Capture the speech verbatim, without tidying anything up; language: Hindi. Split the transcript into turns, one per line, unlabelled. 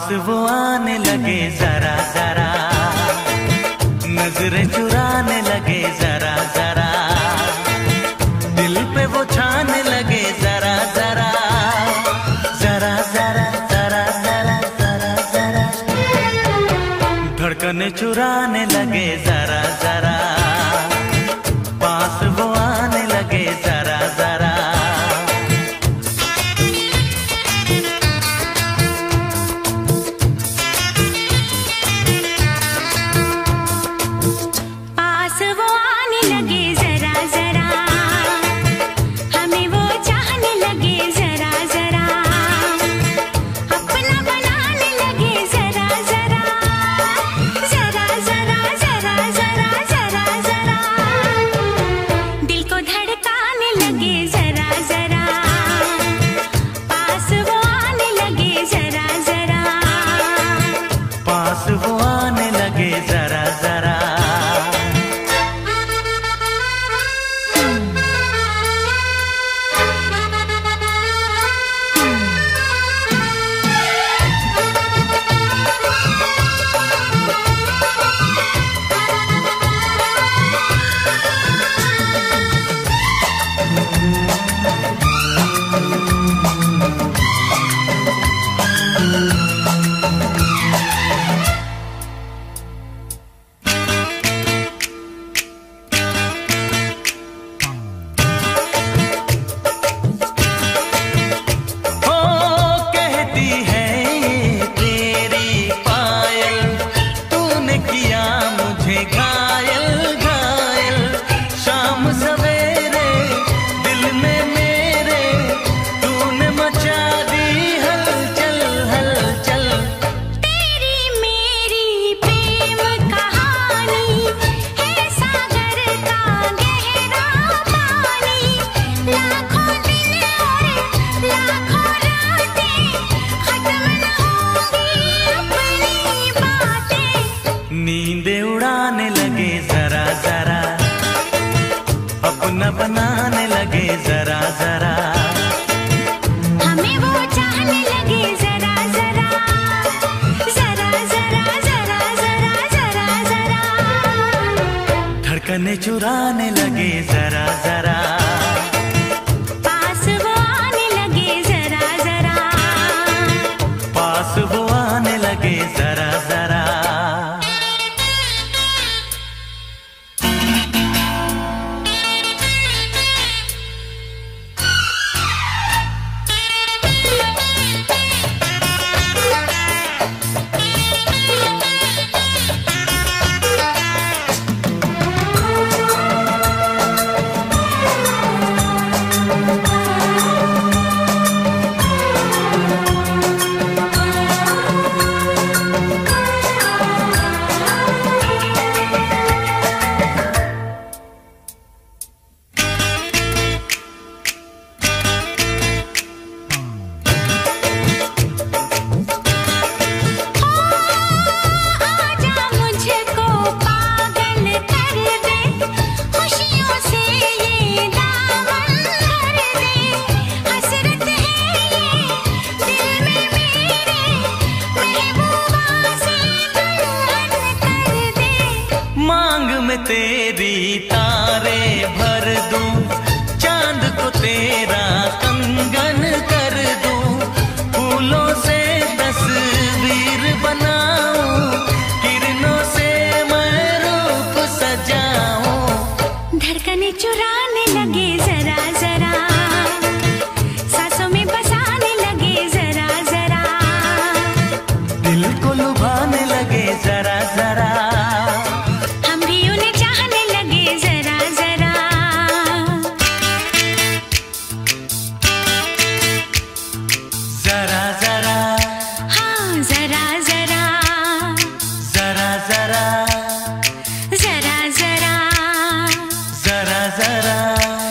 वो आने लगे जरा जरा, नजरें चुराने लगे जरा जरा, दिल पे वो छाने लगे जरा जरा, जरा जरा जरा जरा जरा जरा, धड़कने चुराने लगे जरा जरा, पास वो आने लगे जरा जरा। वो आने लगे जरा जरा। नींदें उड़ाने लगे जरा जरा, अपना बनाने लगे जरा जरा,
हमें वो चाहने लगे जरा जरा, जरा जरा जरा जरा जरा जरा,
धड़कने चुराने लगे जरा जरा,
पास वो आने लगे जरा जरा,
पास वो आने लगे जरा जरा। में तेरी तारे भर दूं, चांद को तेरा कंगन कर दूं, फूलों से तस्वीर बनाऊं, किरणों से मैं रूप सजाऊं,
धड़कने चुराने लगे जरा जरा, सांसों में बसाने लगे जरा जरा,
दिल को लुभाने लगे जरा जरा, जरा जरा,
हाँ जरा जरा,
जरा जरा,
जरा जरा,
जरा जरा।